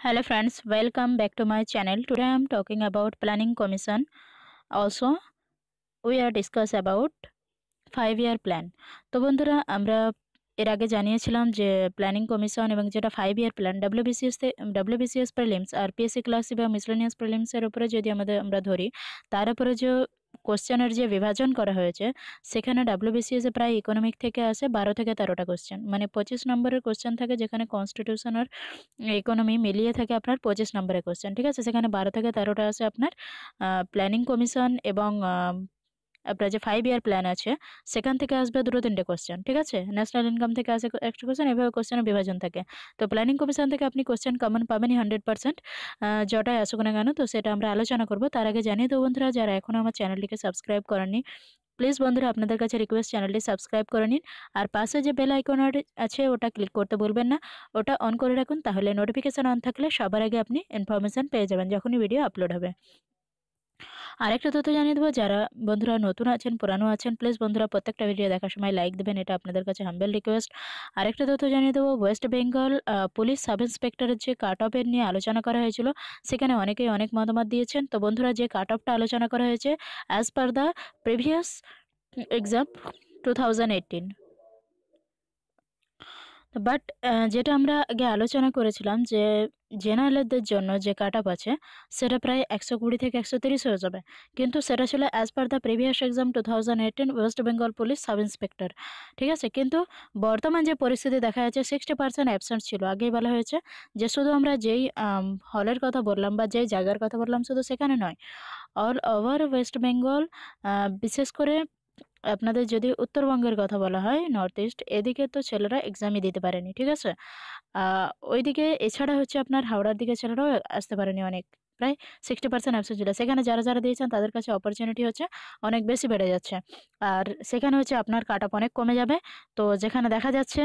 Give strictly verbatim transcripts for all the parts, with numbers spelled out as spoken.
Hello friends, welcome back to my channel. Today I am talking about Planning Commission. Also, we are discuss about five year plan. তো বন্ধুরা আমরা এর আগে জানিয়েছিলাম যে planning commission এবং যেটা five year plan WBCS WBCS prelims আর পিএসসি ক্লাস বা মিসলেনিয়াস প্রিলিমসের উপরে যদি আমাদের আমরা ধরি তার উপরে যে কোশ্চেনের যে বিভাজন করা হয়েছে সেখানে ডাব্লিউবিসিএস এ প্রায় ইকোনমিক থেকে আসে বারো থেকে তেরোটা কোশ্চেন, মানে পঁচিশ নম্বরের কোশ্চেন থাকে, যেখানে কনস্টিটিউশন আর ইকোনমি মিলিয়ে থাকে আপনার পঁচিশ নম্বরের কোশ্চেন। ঠিক আছে, সেখানে বারো থেকে তেরোটা আসে আপনার প্ল্যানিং কমিশন এবং আপনার যে ফাইভ ইয়ার প্ল্যান আছে সেখান থেকে আসবে দুটো তিনটে কোশ্চেন। ঠিক আছে, ন্যাশনাল ইনকাম থেকে আসে একটা কোশ্চেন, এভাবে কোশ্চেনের বিভাজন থাকে। তো প্ল্যানিং কমিশন থেকে আপনি কোশ্চেন কমন পাবেনই হান্ড্রেড পার্সেন্ট, যটাই আসুক না কেন। তো সেটা আমরা আলোচনা করবো। তার আগে জানিয়ে দেবো বন্ধুরা, যারা এখনও আমার চ্যানেলটিকে সাবস্ক্রাইব করেননি, প্লিজ বন্ধুরা আপনাদের কাছে রিকোয়েস্ট, চ্যানেলটি সাবস্ক্রাইব করে নিন। আর পাশে যে বেল আইকন আছে ওটা ক্লিক করতে ভুলবেন না, ওটা অন করে রাখুন, তাহলে নোটিফিকেশন অন থাকলে সবার আগে আপনি ইনফরমেশন পেয়ে যাবেন যখনই ভিডিও আপলোড হবে। আরেকটা তথ্য জানিয়ে দেবো, যারা বন্ধুরা নতুন আছেন পুরানো আছেন, প্লিজ বন্ধুরা প্রত্যেকটা ভিডিও দেখার সময় লাইক দেবেন, এটা আপনাদের কাছে হাম্বেল রিকোয়েস্ট। আরেকটা তথ্য জানিয়ে দেবো, ওয়েস্ট বেঙ্গল পুলিশ সাব ইন্সপেক্টরের যে কাট অফের নিয়ে আলোচনা করা হয়েছিল সেখানে অনেকেই অনেক মতামত দিয়েছেন। তো বন্ধুরা যে কাট অফটা আলোচনা করা হয়েছে as per the previous exam two thousand eighteen, but যেটা আমরা আগে আলোচনা করেছিলাম যে জেনারেলদের জন্য যে কাট অফ আছে সেটা প্রায় একশো কুড়ি থেকে একশো তিরিশ হয়ে যাবে, কিন্তু সেটা ছিল as per the previous exam two thousand eighteen West Bengal police sub inspector. ঠিক আছে, কিন্তু বর্তমান যে পরিস্থিতি দেখা যাচ্ছে সিক্সটি পার্সেন্ট অ্যাবসেন্ট ছিল। আগেই বলা হয়েছে যে শুধু আমরা যেই হলের কথা বললাম বা যেই জায়গার কথা বললাম শুধু সেখানে নয়, অল ওভার ওয়েস্ট বেঙ্গল, বিশেষ করে আপনাদের যদি উত্তরবঙ্গের কথা বলা হয় নর্থ ইস্ট, এদিকে তো ছেলেরা এক্সামই দিতে পারেনি। ঠিক আছে, ওইদিকে এছাড়া হচ্ছে আপনার হাওড়ার দিকে ছেলেরাও আসতে পারেনি, অনেক প্রায় সিক্সটি পার্সেন্ট অ্যাবসেন্ট ছিল। সেখানে যারা যারা দিয়েছেন তাদের কাছে অপরচুনিটি হচ্ছে অনেক বেশি বেড়ে যাচ্ছে, আর সেখানে হচ্ছে আপনার কাট অফ অনেক কমে যাবে। তো যেখানে দেখা যাচ্ছে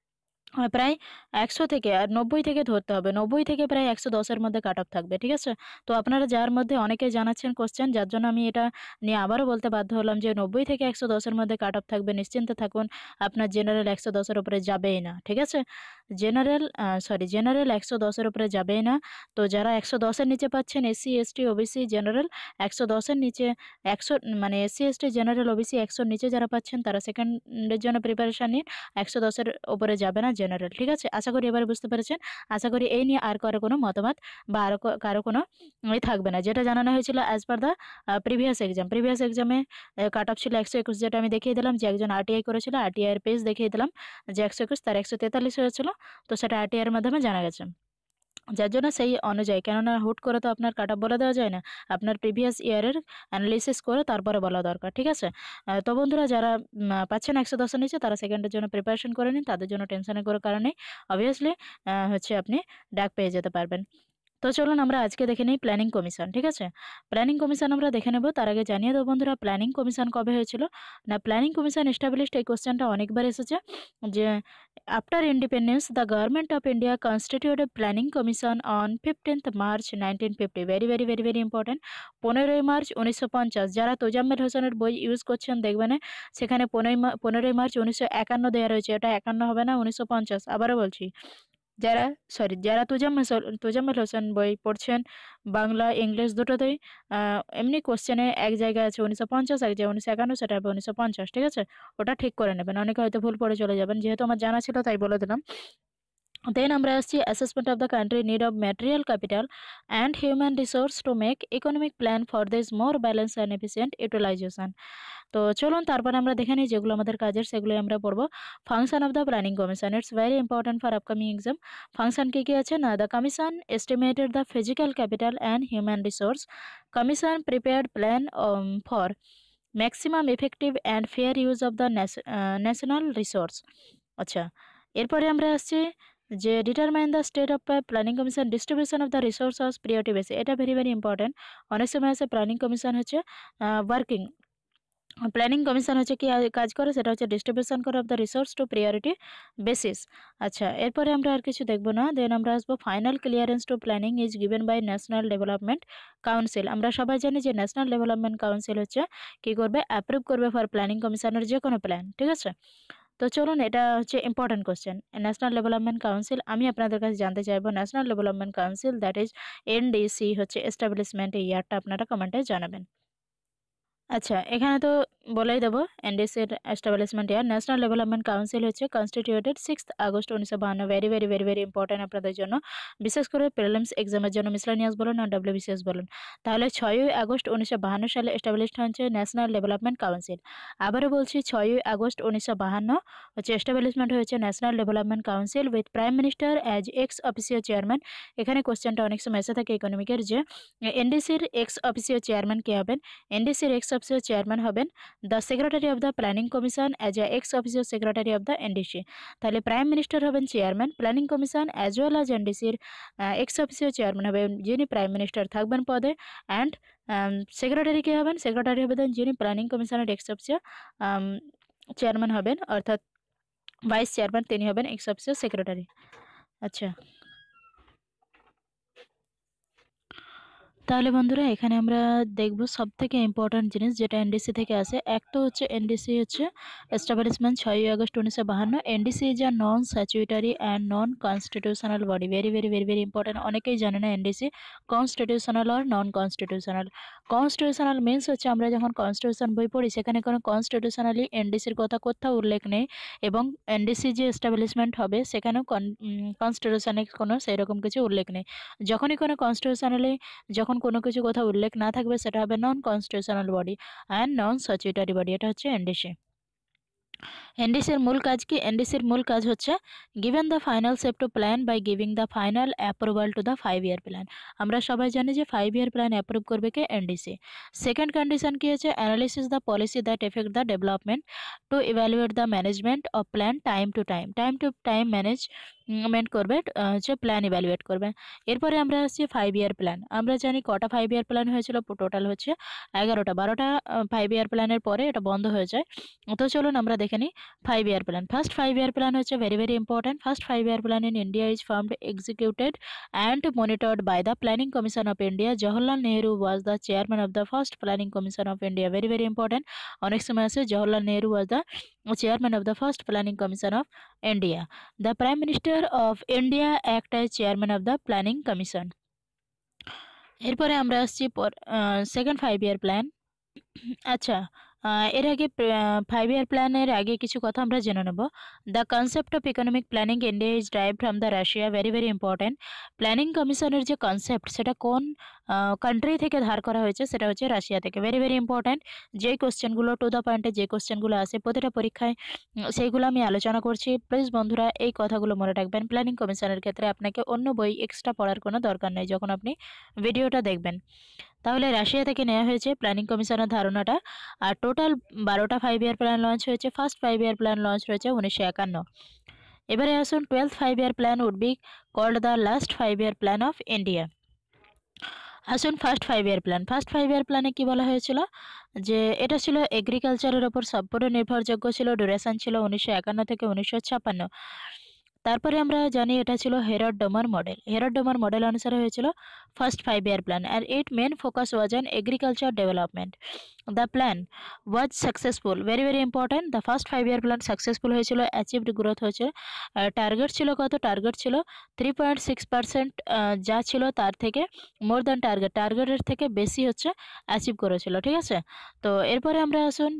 প্রায় একশো থেকে আর নব্বই থেকে ধরতে হবে, নব্বই থেকে প্রায় একশো দশের মধ্যে কাট অফ থাকবে। ঠিক আছে, তো আপনারা যার মধ্যে অনেকে জানাচ্ছেন কোশ্চেন, যার জন্য আমি এটা নিয়ে আবারও বলতে বাধ্য হলাম যে নব্বই থেকে একশো দশের মধ্যে কাট অফ থাকবে, নিশ্চিন্তে থাকুন। আপনার জেনারেল একশো দশের উপরে যাবেই না। ঠিক আছে, জেনারেল সরি জেনারেল একশো দশের উপরে যাবেই না। তো যারা একশো দশের নিচে পাচ্ছেন এসসি এসটি ওবিসি জেনারেল একশো দশের নিচে, একশো মানে এসসি এসটি জেনারেল ওবিসি একশোর নিচে যারা পাচ্ছেন তারা সেকেন্ডের জন্য প্রিপারেশান নিন, একশো দশের উপরে যাবে না জেনারেল। ঠিক আছে, আশা করি এবার বুঝতে পেরেছেন। আশা করি এই নিয়ে আর কারো কোনো মতামত বা আরো কারো কোনো থাকবে না। যেটা জানানো হয়েছিল as per the previous exam, previous এক্সামে কাট অফ ছিল একশো একুশ, যেটা আমি দেখিয়ে দিলাম যে একজন আরটিআই করেছিল, আরটিআই এর পেজ দেখিয়ে দিলাম যে একশো একুশ, তার একশো তেতাল্লিশ হয়েছিল। তো সেটা আরটিআই এর মাধ্যমে জানা গেছে, যার জন্য সেই অনুযায়ী, কেননা হুট করে তো আপনার কাট অফ বলে দেওয়া যায় না, আপনার প্রিভিয়াস ইয়ারের অ্যানালিসিস করে তারপরে বলা দরকার। ঠিক আছে, তো বন্ধুরা যারা পাচ্ছেন একশো দশের নিচে তারা সেকেন্ডের জন্য প্রিপারেশন করে নিন, তাদের জন্য টেনশনের কোনো কারণ নেই। অবভিয়াসলি হচ্ছে আপনি ডাক পেয়ে যেতে পারবেন। তো চলুন আমরা আজকে দেখে নিই প্ল্যানিং কমিশন। ঠিক আছে, প্ল্যানিং কমিশন আমরা দেখে নেব। তার আগে জানিয়ে দেবো বন্ধুরা প্ল্যানিং কমিশন কবে হয়েছিল না, প্ল্যানিং কমিশন এস্টাবলিশড, এই কোশ্চেনটা অনেকবার এসেছে যে after independence the government of India constituted planning commission on fifteenth March nineteen fifty. Very very very very important, পনেরোই মার্চ উনিশশো পঞ্চাশ। যারা তোজাম্মেল হোসেনের বই ইউজ করছেন দেখবেন সেখানে পনেরোই পনেরোই মার্চ উনিশশো একান্ন দেওয়া রয়েছে, এটা একান্ন হবে না, উনিশশো পঞ্চাশ। আবারও বলছি, যারা সরি যারা তোজাম্মেল তোজাম্মেল হোসেন বই পড়ছেন বাংলা ইংলিশ দুটোতেই, এমনি কোশ্চেনে এক জায়গায় আছে উনিশশো পঞ্চাশ, এক জায়গায় উনিশশো একান্ন, সেটা হবে উনিশশো পঞ্চাশ। ঠিক আছে, ওটা ঠিক করে নেবেন, অনেকে হয়তো ভুল পড়ে চলে যাবেন, যেহেতু আমার জানা ছিল তাই বলে দিলাম। Then আমরা আসছি assessment of the country need of material capital and human resource to make economic plan for this more balanced and efficient utilization. তো চলুন তারপরে আমরা দেখে নিই যেগুলো আমাদের কাজের সেগুলো আমরা পড়বো। Function of the planning commission, it's very important for upcoming exam. Function কী কী আছে না, the commission estimated the physical capital and human resource, commission prepared plan for maximum effective and fair use of the national resource. আচ্ছা, এরপরে আমরা আসছি যে determine the state of planning commission distribution of the resource priority বেসে, এটা very very important. অনেক সময় আছে প্ল্যানিং কমিশন হচ্ছে ওয়ার্কিং, প্ল্যানিং কমিশন হচ্ছে কি কাজ করে সেটা হচ্ছে ডিস্ট্রিবিউশন করে of the resource to priority basis. আচ্ছা, এরপরে আমরা আর কিছু দেখবো না। দেন আমরা আসবো final clearance to planning is given by national development council. আমরা সবাই জানি যে ন্যাশনাল ডেভেলপমেন্ট কাউন্সিল হচ্ছে কি করবে, অ্যাপ্রুভ করবে ফর প্ল্যানিং কমিশনের যে কোনো প্ল্যান। ঠিক আছে, তো চলুন, এটা হচ্ছে important question. National development council, আমি আপনাদের কাছে জানতে চাইবো national development council that is NDC হচ্ছে এস্টাবলিশমেন্ট ইয়ারটা আপনারা কমেন্টে জানাবেন। আচ্ছা, এখানে তো বলেই দেবো এনডিসির establishment year. National development council হচ্ছে কনস্টিটিউটেড সিক্স আগস্ট উনিশশো বাহান্ন। Very very very very important আপনাদের জন্য, বিশেষ করে প্রিলিমস এক্সামের জন্য, মিসলেনিয়াস বলুন আর ডব্লিউবিসিএস বলুন। তাহলে ছয়ই আগস্ট উনিশশো বাহান্ন সালে এস্টাবলিশড হচ্ছে ন্যাশনাল ডেভেলপমেন্ট কাউন্সিল। আবারও বলছি, ছয়ই আগস্ট উনিশশো বাহান্ন হচ্ছে এস্টাবলিশমেন্ট হয়েছে national development council with prime minister as ex officio chairman. এখানে কোশ্চেনটা অনেক সময় এসে থাকে ইকোনমিকের, যে এনডিসির এক্স অফিসিও চেয়ারম্যান কে হবেন। এনডিসির এক্স অফিসিও চেয়ারম্যান হবেন the secretary of the planning commission as a ex officio secretary of the NDC. তাহলে প্রাইম মিনিস্টার হবেন chairman, planning commission as well as এনডিসির এক্স অফিসিও চেয়ারম্যান হবেন যিনি prime minister থাকবেন পদে। অ্যান্ড সেক্রেটারি কে হবেন, secretary হবেন যিনি প্ল্যানিং কমিশনের এক্স অফিসিও চেয়ারম্যান হবেন, অর্থাৎ ভাইস চেয়ারম্যান তিনি হবেন এক্স অফিসিও সেক্রেটারি। আচ্ছা, তাহলে বন্ধুরা এখানে আমরা দেখব সব থেকে ইম্পর্ট্যান্ট জিনিস যেটা এনডিসি থেকে আসে। এক তো হচ্ছে এনডিসি হচ্ছে এস্টাবলিশমেন্ট ছয়ই আগস্ট উনিশশো বাহান্ন। NDC is a non statutory and non constitutional body. Very very very very important, অনেকেই জানে না এনডিসি কনস্টিটিউশনাল আর নন কনস্টিটিউশনাল। কনস্টিটিউশনাল মিনস হচ্ছে আমরা যখন কনস্টিটিউশন বই পড়ি সেখানে কোনো কনস্টিটিউশনালি এনডিসির কথা কোথাও উল্লেখ নেই, এবং এনডিসি যে এস্টাবলিশমেন্ট হবে সেখানেও কনস্টিটিউশনের কোনো সেই রকম কিছু উল্লেখ নেই। যখনই কোনো কনস্টিটিউশনালি যখন কোনো কিছু কথা উল্লেখ না থাকবে সেটা হবে non constitutional body and non statutory body. এটা হচ্ছে এনডিসি। এনডিসির মূল কাজ কি? এনডিসির মূল কাজ হচ্ছে given the final shape to plan by giving the final approval to the five year plan. আমরা সবাই জানি যে ফাইভ ইয়ার প্ল্যান অ্যাপ্রুভ করবে কে? এনডিসি। সেকেন্ড কন্ডিশন কি হচ্ছে? Analysis the policy that effect the development to evaluate the management of plan time to time. Time to time management করবে, হচ্ছে plan evaluate করবে। এরপরে আমরা আসছি ফাইভ ইয়ার প্ল্যান। আমরা জানি কটা ফাইভ ইয়ার প্ল্যান হয়েছিল, টোটাল হচ্ছে এগারোটা। বারোটা ফাইভ ইয়ার প্ল্যানের পরে এটা বন্ধ হয়ে যায়। তো চলুন আমরা দেখে নিই five year plan. First five year plan হচ্ছে very very important. First five year plan in India is formed, executed and monitored by the planning commission of India. Jawaharlal Nehru was the chairman of the first planning commission of India. Very very important, অনেক সময় আছে Jawaharlal Nehru was the chairman of the first planning commission of India. The prime minister of India act as chairman of the planning commission. এরপরে আমরা আসছি second five year plan. আচ্ছা, এর আগে five year প্ল্যানের আগে কিছু কথা আমরা জেনে নেব। The concept of economic planning India is drive from the Russia. Very very important, planning কমিশনের যে কনসেপ্ট সেটা কোন কান্ট্রি থেকে ধার করা হয়েছে? সেটা হচ্ছে রাশিয়া থেকে। ভেরি ভেরি ইম্পর্টেন্ট, যে কোশ্চেনগুলো টু দ্য পয়েন্টে যে কোশ্চেনগুলো আসে প্রতিটা পরীক্ষায় সেইগুলো আমি আলোচনা করছি। প্লিজ বন্ধুরা এই কথাগুলো মনে রাখবেন। প্ল্যানিং কমিশনের ক্ষেত্রে আপনাকে অন্য বই এক্সট্রা পড়ার কোনো দরকার নেই যখন আপনি ভিডিওটা দেখবেন। তাহলে রাশিয়া থেকে নেওয়া হয়েছে প্ল্যানিং কমিশনের ধারণাটা। আর টোটাল বারোটা ফাইভ ইয়ার প্ল্যান লঞ্চ হয়েছে। First five year plan launch হয়েছে উনিশশো একান্ন। এবারে আসুন twelfth five year plan would be called the last five year plan of India. আসুন first five year plan. First five year প্ল্যানে কি বলা হয়েছিল? যে এটা ছিল এগ্রিকালচারের ওপর সম্পূর্ণ নির্ভরযোগ্য ছিল। ডিউরেশন ছিল উনিশশো একান্ন থেকে উনিশশো ছাপ্পান্ন। তারপরে আমরা জানি এটা ছিল Harrod Domar model. Harrod Domar model অনুসারে হয়েছিল ফার্স্ট ফাইভ ইয়ার প্ল্যান, আর it main focus was on agriculture development. The plan was successful. Very very important, the first five year plan successful হয়েছিল, অ্যাচিভড গ্রোথ হয়েছে। Target ছিল কত? Target ছিল three point six percent, যা ছিল তার থেকে মোর দ্যান টার্গেট, টার্গেটের থেকে বেশি হচ্ছে অ্যাচিভ করেছিল। ঠিক আছে, তো এরপরে আমরা আসুন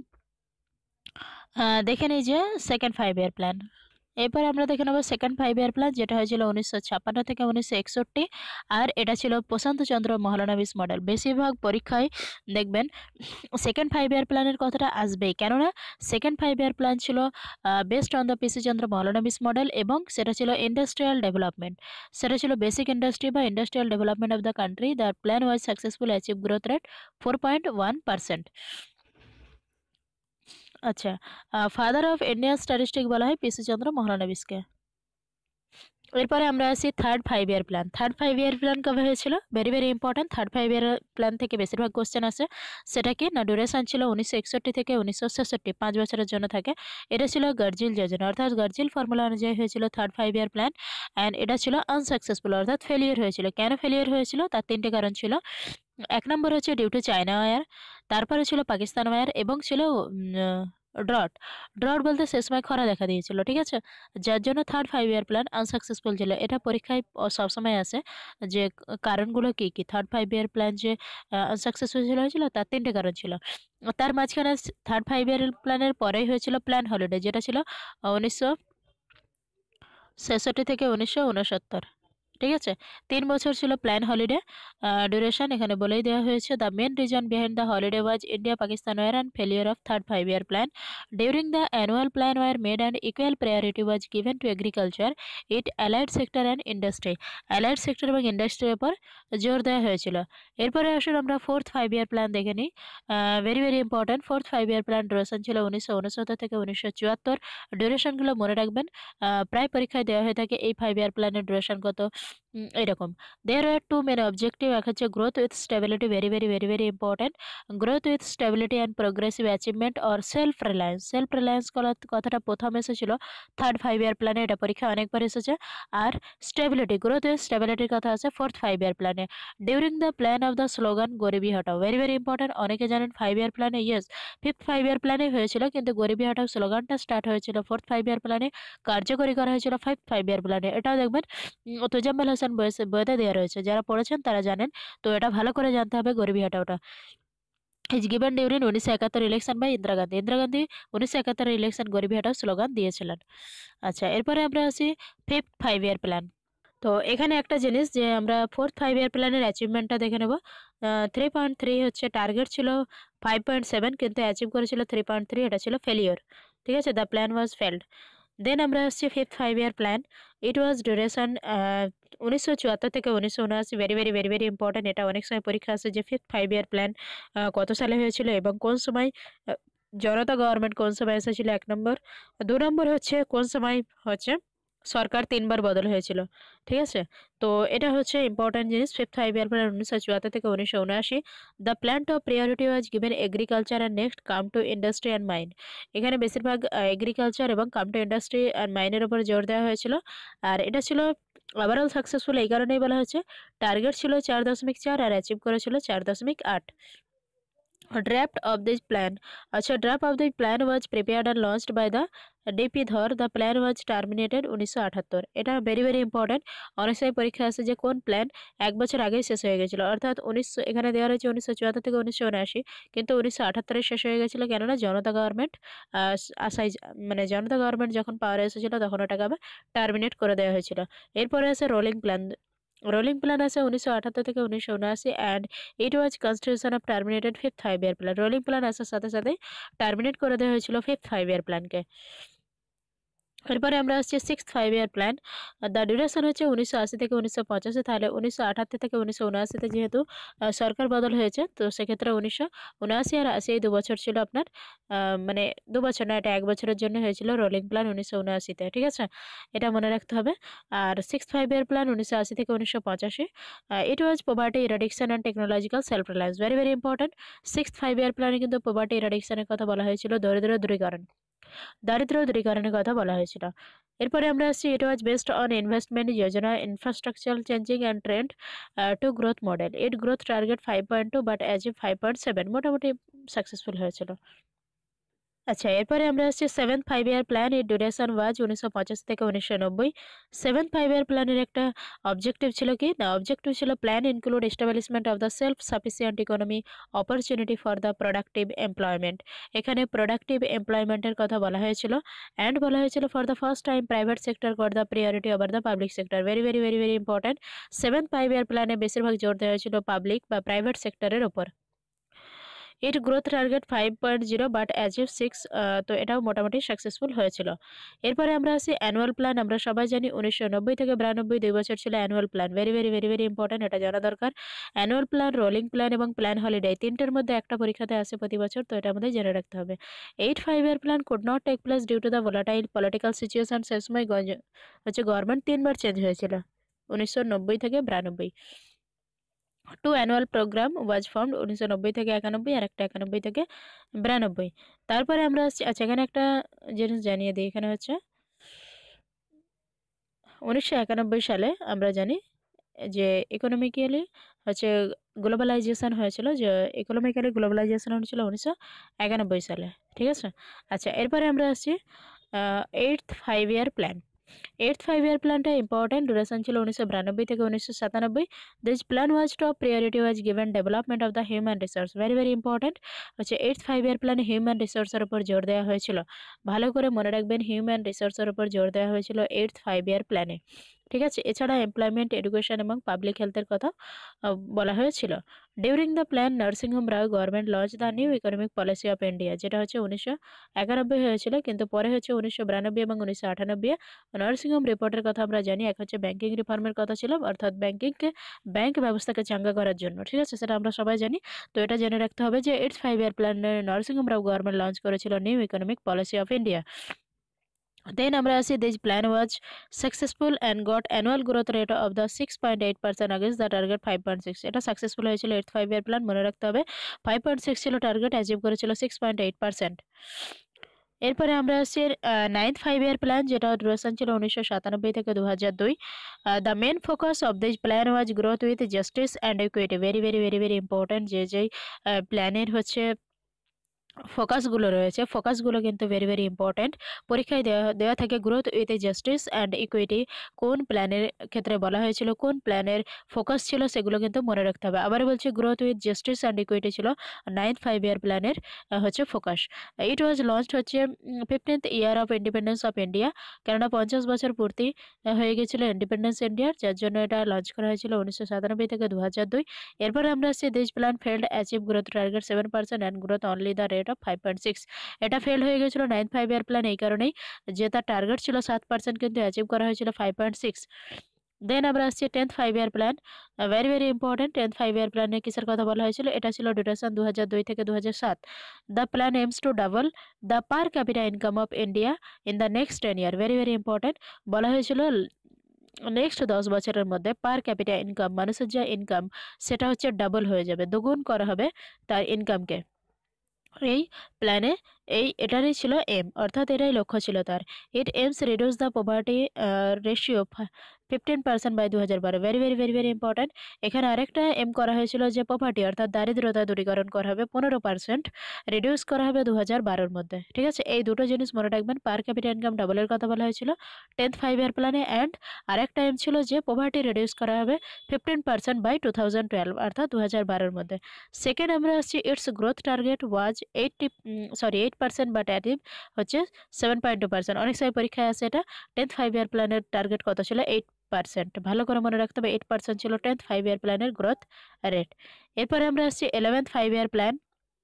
দেখে নিই যে সেকেন্ড ফাইভ ইয়ার প্ল্যান। এরপর আমরা দেখে নেব সেকেন্ড ফাইভ ইয়ার প্ল্যান, যেটা হয়েছিল উনিশশো ছাপ্পান্ন থেকে উনিশশো একষট্টি, আর এটা ছিল প্রশান্ত চন্দ্র মহলানবিস মডেল। বেশিরভাগ পরীক্ষায় দেখবেন সেকেন্ড ফাইভ ইয়ার প্ল্যানের কথাটা আসবেই, কেননা সেকেন্ড ফাইভ ইয়ার প্ল্যান ছিল based on the PC Chandra Mahalanobis model, এবং সেটা ছিল ইন্ডাস্ট্রিয়াল ডেভেলপমেন্ট। সেটা ছিল বেসিক ইন্ডাস্ট্রি বা industrial development of the country. The plan was successful, achieve growth rate four point one percent. আচ্ছা, ফাদার অফ ইন্ডিয়ান স্ট্যাটিস্টিক বলা হয় পিসি চন্দ্র মহলানবিসকে। এরপরে আমরা আসি third five year plan. Third five year plan কবে হয়েছিল? Very very important, third five year plan থেকে বেশিরভাগ কোশ্চেন আসে। সেটা কি না, ডিউরেশন ছিল উনিশশো একষট্টি থেকে উনিশশো ছেষট্টি, পাঁচ বছরের জন্য থাকে। এটা ছিল গার্জিল যোজনা, অর্থাৎ গার্জিল ফর্মুলা অনুযায়ী হয়েছিল third five year plan, and এটা ছিল আনসাকসেসফুল, অর্থাৎ ফেলিয়ার হয়েছিল। কেন ফেলিয়ার হয়েছিল? তার তিনটে কারণ ছিল। এক নম্বর হচ্ছে ডিউ টু চায়না ওয়ার, তারপরে ছিল পাকিস্তান ওয়ার, এবং ছিল ড্রট ড্রট বলতে সে সময় খরা দেখা দিয়েছিল, ঠিক আছে, যার জন্য third five year plan unsuccessful ছিল। এটা পরীক্ষায় অ- সবসময় আসে যে ক- কারণগুলো কি কি থার্ড ফাইভ ইয়ার প্ল্যান যে আনসাকসেসফুল হয়েছিল, তার তিনটে কারণ ছিল। তার মাঝখানে থার্ড ফাইভ ইয়ার প্ল্যানের পরেই হয়েছিল প্ল্যান হলিডে, যেটা ছিল উনিশশো ছেষট্টি থেকে উনিশশো উনসত্তর, ঠিক আছে। তিন বছর ছিল প্ল্যান হলিডে ডিউরেশন, এখানে বলেই দেওয়া হয়েছে। The main reason behind the holiday was India Pakistan war and failure of third five year plan. During the annual plan were made and equal priority was given to agriculture, it allied sector and industry. Allied sector এবং ইন্ডাস্ট্রির উপর জোর দেওয়া হয়েছিল। এরপরে আসুন আমরা fourth five year plan দেখে নিই। Very very important. Fourth five year plan duration ছিল উনিশশো উনসত্তর থেকে উনিশশো চুয়াত্তর। ডিউরেশনগুলো মনে রাখবেন, আহ, প্রায় পরীক্ষায় দেওয়া হয়ে থাকে এই ফাইভ ইয়ার প্ল্যানের ডিউরেশন কত, উম, এরকম। There are two main objective, এক হচ্ছে growth with stability, very very very very important. Growth with stability and progressive achievement or self reliance. Self reliance কথাটা প্রথম এসেছিল থার্ড ফাইভ ইয়ার প্ল্যানে, এটা পরীক্ষা অনেকবার এসেছে। আর স্টেবিলিটি, গ্রোথ উইথ স্টেবিলিটির কথা আছে ফোর্থ ফাইভ ইয়ার প্ল্যানে। During the plan of the slogan গরিবি হটাও, ভেরি ভেরি ইম্পর্টেন্ট। অনেকে জানেন ফাইভ ইয়ার প্ল্যানে, ইয়েস ফিফথ ফাইভ ইয়ার প্ল্যানে হয়েছিল, কিন্তু গরিবি হটাও স্লোগানটা স্টার্ট হয়েছিল ফোর্থ ফাইভ ইয়ার প্ল্যানে, কার্যকরী করা হয়েছিল ফাইভ ফাইভ ইয়ার প্ল্যানে। এটাও দেখবেন উম, তোজাম্মেল হাসান বইয়ে বইতে দেওয়া রয়েছে, যারা পড়েছেন তারা জানেন। তো এটা ভালো করে জানতে হবে গরিবি হটাওটা। ইজ গিভেন ডিউরিং উনিশশো একাত্তর ইলেকশন বাই ইন্দিরা গান্ধী। ইন্দিরা গান্ধী উনিশশো একাত্তর ইলেকশন গরিবি হটাও স্লোগান দিয়েছিলেন। আচ্ছা, এরপরে আমরা আসি ফিফথ ফাইভ ইয়ার প্ল্যান। তো এখানে একটা জিনিস যে আমরা ফোর্থ ফাইভ ইয়ার প্ল্যানের অ্যাচিভমেন্টটা দেখে নেব। থ্রি পয়েন্ট থ্রি হচ্ছে টার্গেট ছিল ফাইভ পয়েন্ট সেভেন, কিন্তু অ্যাচিভ করেছিল থ্রি পয়েন্ট থ্রি, এটা ছিল ফেলিওর, ঠিক আছে, the plan was failed. Then আমরা আসছি fifth five year plan. It was duration উনিশশো চুয়াত্তর থেকে উনিশশো উনআশি, very very very very important. এটা অনেক সময় পরীক্ষা আসে যে ফিফথ ফাইভ ইয়ার প্ল্যান কত সালে হয়েছিল এবং কোন সময়, আহ, জনতা গভর্নমেন্ট কোন সময় এসেছিল, এক নম্বর। দু নম্বর হচ্ছে কোন সময় হচ্ছে সরকার তিনবার বদল হয়েছিল, ঠিক আছে। তো এটা হচ্ছে ইম্পর্টেন্ট জিনিস। ফিফথ ফাইভ ইয়ার প্ল্যান উনিশশো চুয়াত্তর থেকে উনিশশো উনআশি। The plan top priority was given agriculture and next come to industry and mine. এখানে বেশিরভাগ এগ্রিকালচার এবং কাম টু ইন্ডাস্ট্রি অ্যান্ড মাইনের উপর জোর দেওয়া হয়েছিল। আর এটা ছিল ওভারঅল সাকসেসফুল এই কারণেই বলা হচ্ছে, টার্গেট ছিল চার দশমিক চার আর অ্যাচিভ করেছিল চার দশমিক আট। Draft of this plan. अच्छा, draft of the plan was prepared and launched by the DP Dhar. The plan was terminated উনিশশো আটাত্তর। এটা ভেরি ভেরি ইম্পর্টেন্ট। অনেক সময় পরীক্ষা আছে যে কোন প্ল্যান এক বছর আগেই শেষ হয়ে গেছিল, অর্থাৎ উনিশশো, এখানে দেওয়া রয়েছে উনিশশো চুয়াত্তর থেকে উনিশশো উনআশি, কিন্তু উনিশশো আটাত্তরে শেষ হয়ে গেছিল, কেননা জনতা গভর্নমেন্ট আসাই, মানে জনতা গভর্নমেন্ট যখন পাওয়ারে এসেছিল তখন ওটাকে আবার টার্মিনেট করে দেওয়া হয়েছিল। এরপরে আছে রোলিং প্ল্যান। রোলিং প্ল্যান আছে উনিশশো আটাত্তর থেকে উনিশশো উনআশি and it was constitution of terminated fifth five year plan. Rolling plan আসার সাথে সাথে টার্মিনেট করে দেওয়া হয়েছিল ফিফথ ফাইভ ইয়ার প্ল্যানকে। এরপরে আমরা আসছি sixth five year plan. The duration হচ্ছে উনিশশো আশি থেকে উনিশশো পঁচাশি। তাহলে উনিশশো আটাত্তর থেকে উনিশশো উনআশিতে যেহেতু আহ, সরকার বদল হয়েছে, তো সেক্ষেত্রে উনিশশো উনআশি আর আশি এই দু বছর ছিল আপনার, আহ, মানে দু বছর না, এটা এক বছরের জন্য হয়েছিল রোলিং প্ল্যান উনিশশো উনআশিতে, ঠিক আছে, এটা মনে রাখতে হবে। আর সিক্স ফাইভ ইয়ার প্ল্যান উনিশশো আশি থেকে উনিশশো পঁচাশি। It was poverty eradication and technological self reliance, very very important. Six five year প্ল্যানে কিন্তু পভার্টি ইরাডিকশনের কথা বলা হয়েছিল, দরিদ্র দূরীকরণ, দারিদ্র দূরীকরণের কথা বলা হয়েছিল। এরপরে আমরা আসছি it was based on investment যোজনা infrastructure changing and trend to growth model. It growth target five point two but achieve five point seven, মোটামুটি সাকসেসফুল হয়েছিল। আচ্ছা, এরপরে আমরা আসছি সেভেন্থ ফাইভ ইয়ার প্ল্যান। এর ডিউরেশন ওয়াজ উনিশশো পঁচাশি থেকে উনিশশো নব্বই। সেভেন্থ ফাইভ ইয়ার প্ল্যানের একটা অবজেক্টিভ ছিল কি না, অবজেক্টিভ ছিল plan include establishment of the self sufficient economy opportunity for the productive employment. এখানে প্রোডাক্টিভ এমপ্লয়মেন্টের কথা বলা হয়েছিল অ্যান্ড বলা হয়েছিল for the first time private sector got the priority over the public sector, very very very very important. Seventh five year প্ল্যানে বেশিরভাগ জোর দেওয়া হয়েছিল পাবলিক বা প্রাইভেট সেক্টরের ওপর। এর growth target five point zero but achieve six, তো এটাও মোটামুটি সাকসেসফুল হয়েছিল। এরপরে আমরা আসি অ্যানুয়াল প্ল্যান। আমরা সবাই জানি উনিশশো নব্বই থেকে বিরানব্বই দুই বছর ছিল annual plan, very very very very important, এটা জানা দরকার। অ্যানুয়াল প্ল্যান, রোলিং প্ল্যান এবং প্ল্যান হলিডে তিনটের মধ্যে একটা পরীক্ষাতে আসে প্রতি বছর, তো এটা আমাদের জেনে রাখতে হবে। Eight five year plan could not take place due to the volatile political situation. সে সময় গঞ্জ- হচ্ছে গভর্নমেন্ট তিনবার চেঞ্জ হয়েছিল উনিশশো নব্বই থেকে বিরানব্বই। Two annual program was formed, উনিশশো নব্বই থেকে একানব্বই আর একটা একানব্বই থেকে বিরানব্বই। তারপরে আমরা আসছি, আচ্ছা এখানে একটা জিনিস জানিয়ে দিই, এখানে হচ্ছে উনিশশো একানব্বই সালে আমরা জানি যে ইকোনমিক্যালি হচ্ছে গ্লোবালাইজেশন হয়েছিল, যে ইকোনমিক্যালি গ্লোবালাইজেশন হয়েছিল উনিশশো একানব্বই সালে। ঠিক আছে। আচ্ছা, এরপরে আমরা আসছি eighth five year plan. Eighth five year প্ল্যানটা ইম্পর্টেন্ট, ডিউরেশন ছিল উনিশশো বিরানব্বই থেকে উনিশশো সাতানব্বই। This plan was top priority was given development of the human resource. Very very important হচ্ছে এইটথ ফাইভ ইয়ার প্ল্যানে হিউম্যান রিসোর্সের উপর জোর দেওয়া হয়েছিল। ভালো করে মনে রাখবেন, হিউম্যান রিসোর্সের উপর জোর দেওয়া হয়েছিল এইটথ ফাইভ ইয়ার প্ল্যানে। ঠিক আছে। এছাড়া এমপ্লয়মেন্ট, এডুকেশন এবং পাবলিক হেলথের কথা আহ, বলা হয়েছিল। During the plan Narasimha Rao government launch the new economic policy of India, যেটা হচ্ছে উনিশশো একানব্বই হয়েছিল, কিন্তু পরে হচ্ছে উনিশশো বিরানব্বই এবং উনিশশো আটানব্বই নার্সিংহোম রিপোর্টের কথা আমরা জানি। এক হচ্ছে ব্যাংকিং রিফর্মের কথা ছিল, অর্থাৎ ব্যাংকিংকে ব্যাংক ব্যবস্থাকে চাঙ্গা করার জন্য। ঠিক আছে, সেটা আমরা সবাই জানি। তো এটা জেনে রাখতে হবে যে এইটস ফাইভ ইয়ার প্ল্যানে নার্সিংহোম রাও গভর্নমেন্ট লঞ্চ করেছিল new economic policy of India. Then আমরা আসি, this plan was successful and got annual growth rate of the six point eight percent against the target five point six। এটা successful হয়েছিল eight five year plan, মনে রাখতে হবে। Five point six ছিল target, achieve করেছিল six point eight percent. এরপরে আমরা আসছি নাইন্থ ফাইভ ইয়ার প্ল্যান, যেটা ডিউরেশন ছিল উনিশশো সাতানব্বই থেকে দু হাজার দুই। The main focus of this plan was growth with justice and equity. Very very very very important, যে যেই প্ল্যানের হচ্ছে ফোকাসগুলো রয়েছে, ফোকাসগুলো কিন্তু ভেরি ভেরি ইম্পর্ট্যান্ট। পরীক্ষায় দেওয়া দেওয়া থাকে growth with justice and equity কোন প্ল্যানের ক্ষেত্রে বলা হয়েছিল, কোন প্ল্যানের ফোকাস ছিল, সেগুলো কিন্তু মনে রাখতে হবে। আবার বলছি, growth with justice and equity ছিল নাইন্থ ফাইভ ইয়ার প্ল্যানের হচ্ছে ফোকাস। ইট ওয়াজ লঞ্চড হচ্ছে fifteenth year of independence of India, কেননা পঞ্চাশ বছর পূর্তি আহ, হয়ে গেছিল ইন্ডিপেন্ডেন্স ইন্ডিয়ার, যার জন্য এটা লঞ্চ করা হয়েছিল উনিশশো সাতানব্বই থেকে দু হাজার দুই। এরপরে আমরা আসছি, this plan failed achieve growth target seven percent and growth only the rate of five point six. এটা ফেল হয়ে গেছিল নাইন ফাইভ ইয়ার প্ল্যান এই কারণেই যে তার টার্গেট ছিল সাত পার্সেন্ট, কিন্তু অ্যাচিভ করা হয়েছিল ফাইভ পয়েন্ট সিক্স। দেন আমরা আসছি tenth five year plan. Very very important, tenth five year প্ল্যানে কিসের কথা বলা হয়েছিল, এটা ছিল ডিউরেশন দু হাজার দুই থেকে দু হাজার সাত। The plan aims to double the per capita income of India in the next ten year. Very very important, বলা হয়েছিল নেক্সট দশ বছরের মধ্যে পার ক্যাপিটা ইনকাম, মানুষের যা ইনকাম সেটা হচ্ছে ডাবল হয়ে যাবে, দ্বিগুণ করা হবে তার ইনকামকে। এই প্ল্যানে এই এটারই ছিল এম, অর্থাৎ এটাই লক্ষ্য ছিল তার। It aims reduce the poverty ratio fifteen percent by দু হাজার বারো। Very very very very important, এখানে আরেকটা এম করা হয়েছিল যে পভার্টি অর্থাৎ দারিদ্রতা দূরীকরণ করা হবে, পনেরো পার্সেন্ট রিডিউস করা হবে দু হাজার বারোর মধ্যে। ঠিক আছে, এই দুটো জিনিস মনে রাখবেন। পার ক্যাপিটা ইনকাম ডাবলের কথা বলা হয়েছিল টেন্থ ফাইভ ইয়ার প্ল্যানে, অ্যান্ড আরেকটা এম ছিল যে পভার্টি রিডিউস করা হবে fifteen percent by two thousand twelve অর্থাৎ দু হাজার বারোর মধ্যে। সেকেন্ড আমরা আসছি, it's growth target was eighty sorry eight percent but achieve হচ্ছে সেভেন পয়েন্ট টু পার্সেন্ট। অনেক সময় পরীক্ষায় আসে এটা। টেন্থ ফাইভ ইয়ার প্ল্যানের টার্গেট কত ছিল, এইট পার্সেন্ট। ভালো করে মনে রাখতে হবে, এইট পার্সেন্ট ছিল টেন্থ ফাইভ ইয়ার প্ল্যানের গ্রোথ রেট। এরপরে আমরা আসছি eleventh five year plan.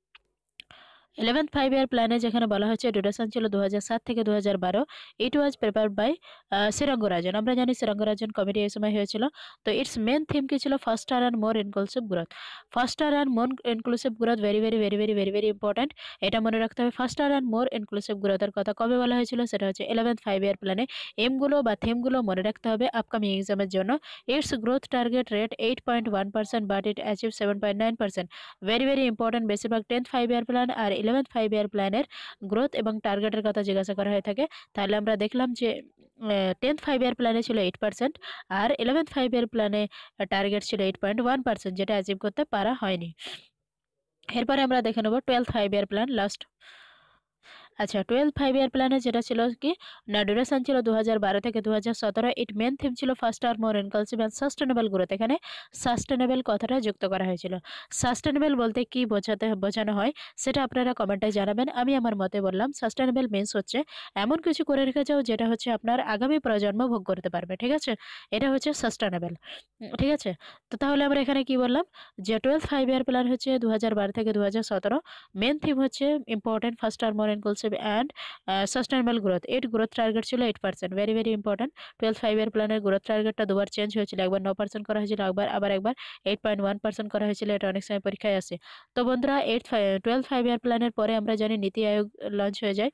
Eleventh five year প্ল্যানে যেখানে বলা হচ্ছে ডিউরেশন ছিল দু হাজার সাত থেকে দু হাজার বারো। It was prepared by Shri Rangarajan. আমরা জানি শ্রীরঙ্গরাজন কমিটি এই সময় হয়েছিল। তো ইটস মেন থিম কি ছিল, faster and more inclusive growth. Faster and more inclusive growth very very very very very very important, এটা মনে রাখতে হবে। ফাস্টার অ্যান্ড মোর ইনক্লুসিভ গ্রোথের কথা কবে বলা হয়েছিল, সেটা হচ্ছে ইলেভেন্থ ফাইভ ইয়ার প্ল্যানে। এমগুলো বা থিমগুলো মনে রাখতে হবে আপকামিং এক্সামের জন্য। It's growth target rate eight point one percent but it achieve seven point nine percent. Very very important, বেশিরভাগ টেন্থ ফাইভ ইয়ার প্ল্যান আর ইলেভেন্থ ফাইভ ইয়ার প্ল্যানের গ্রোথ এবং টার্গেটের কথা জিজ্ঞাসা করা হয়ে থাকে। তাহলে আমরা দেখলাম যে টেন্থ ফাইভ ইয়ার প্ল্যানে ছিল এইট পার্সেন্ট আর ইলেভেন্থ ফাইভ ইয়ার প্ল্যানে টার্গেট ছিল এইট পয়েন্ট ওয়ান পার্সেন্ট, যেটা অ্যাচিভ করতে পারা হয়নি। এরপরে আমরা দেখে নেব twelve five year plan last. আচ্ছা, টুয়েলভ ফাইভ ইয়ার প্ল্যানে যেটা ছিল কি না, ডিউরেশন ছিল দু হাজার বারো থেকে দু হাজার সতেরো। ইট মেন থিম ছিল ফার্স্ট আর more inclusive and sustainable growth. এখানে সাস্টেনেবল কথাটা যুক্ত করা হয়েছিল। সাস্টেনেবল বলতে কি বোঝাতে বোঝানো হয় সেটা আপনারা কমেন্টে জানাবেন। আমি আমার মতে বললাম সাস্টেনেবল মিনস হচ্ছে এমন কিছু করে রেখে যাও যেটা হচ্ছে আপনার আগামী প্রজন্ম ভোগ করতে পারবে। ঠিক আছে, এটা হচ্ছে সাস্টেনেবল। ঠিক আছে, তো তাহলে আমরা এখানে কি বললাম যে টুয়েলভ ফাইভ ইয়ার প্ল্যান হচ্ছে দু হাজার বারো থেকে দু হাজার সতেরো। মেন থিম হচ্ছে ইম্পর্টেন্ট ফার্স্ট আর more inclusive and sustainable growth. এর গ্রোথ টার্গেট ছিল eight percent. Very very important, twelve five year প্ল্যানের গ্রোথ টার্গেটটা দুবার চেঞ্জ হয়েছিল, একবার ন পার্সেন্ট করা হয়েছিল, একবার আবার একবার এইট পয়েন্ট ওয়ান পার্সেন্ট করা হয়েছিল। এটা অনেক সময় পরীক্ষায় আসে। তো বন্ধুরা, এইট টুয়েলভ ফাইভ ইয়ার প্ল্যানের পরে আমরা জানি নীতি আয়োগ লঞ্চ হয়ে যায়।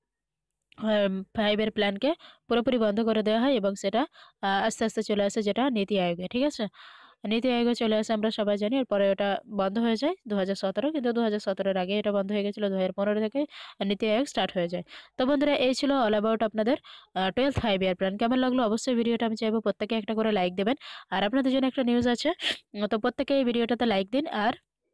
ফাইভ এর প্ল্যানকে পুরোপুরি বন্ধ করে দেওয়া হয় এবং সেটা আস্তে আস্তে চলে আসে যেটা নীতি আয়োগে। ঠিক আছে, নীতি আয়োগে চলে আসে আমরা সবাই জানি। এরপরে ওটা বন্ধ হয়ে যায় দুই হাজার সতেরো, কিন্তু দুই হাজার সতেরো এর আগে এটা বন্ধ হয়ে গেছিল। দুই হাজার পনেরো থেকে নীতি আয়োগ স্টার্ট হয়ে যায়। তো বন্ধুরা এই ছিল অল অ্যাবাউট আপনাদের uh twelve five year plan. কেমন লাগলো অবশ্যই ভিডিওটা আমি চাইবো প্রত্যেকে একটা করে লাইক দিবেন। আর আপনাদের জন্য একটা নিউজ আছে। উম তো প্রত্যেকে এই ভিডিওটাতে লাইক দিন। আর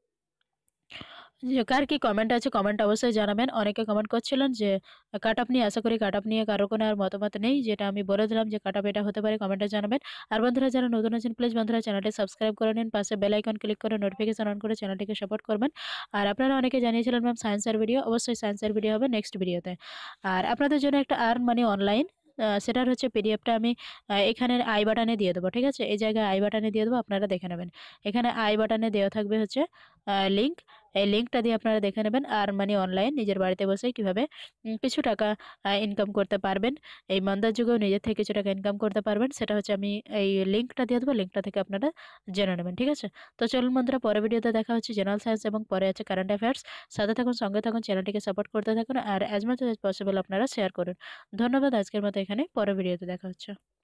যে কার কি কমেন্ট আছে কমেন্ট অবশ্যই জানাবেন। অনেকে কমেন্ট করছিলেন যে কাট অফ নিয়ে, আশা করি কাট অফ নিয়ে কারো কোনো আর মতামত নেই। যেটা আমি বলে দিলাম যে কাট অফ এটা হতে পারে, কমেন্টে জানাবেন। আর বন্ধুরা যারা নতুন আছেন প্লিজ বন্ধুরা চ্যানেলটি সাবস্ক্রাইব করে নিন। পাশে বেল আইকন ক্লিক করে নোটিফিকেশন অন করে চ্যানেলটিকে সাপোর্ট করবেন। আর আপনারা অনেকে জানিয়েছিলেন ম্যাম সায়েন্সের ভিডিও, অবশ্যই সায়েন্সের ভিডিও হবে নেক্সট ভিডিওতে। আর আপনাদের জন্য একটা আর্ন মানি অনলাইন আ সেটার হচ্ছে পিডিএফটা আমি আ এখানে আই বাটনে দিয়ে দেবো। ঠিক আছে? এই জায়গায় আই বাটনে দিয়ে দেবো, আপনারা দেখে নেবেন। এখানে আই বাটনে দেওয়া থাকবে হচ্ছে আ লিঙ্ক। এই লিঙ্কটা দিয়ে আপনারা দেখে নেবেন আর্ন মানি অনলাইন নিজের বাড়িতে বসেই কিভাবে উম কিছু টাকা আ ইনকাম করতে পারবেন। এই মন্দার যুগেও নিজের থেকে কিছু টাকা ইনকাম করতে পারবেন। সেটা হচ্ছে আমি এই লিঙ্কটা দিয়ে দেবো। লিঙ্কটা থেকে আপনারা জেনে নেবেন। ঠিক আছে? তো চলুন বন্ধুরা পরের ভিডিওতে দেখা হচ্ছে জেনারেল সায়েন্স এবং পরে আছে কারেন্ট অ্যাফেয়ার্স। সাথে থাকুন, সঙ্গে থাকুন, চ্যানেলটিকে সাপোর্ট করতে থাকুন। আর অ্যাজ মাচ অ্যাজ পসিবল আপনারা শেয়ার করুন। ধন্যবাদ আজকের মতো এখানে। পরের ভিডিওতে দেখা হচ্ছে।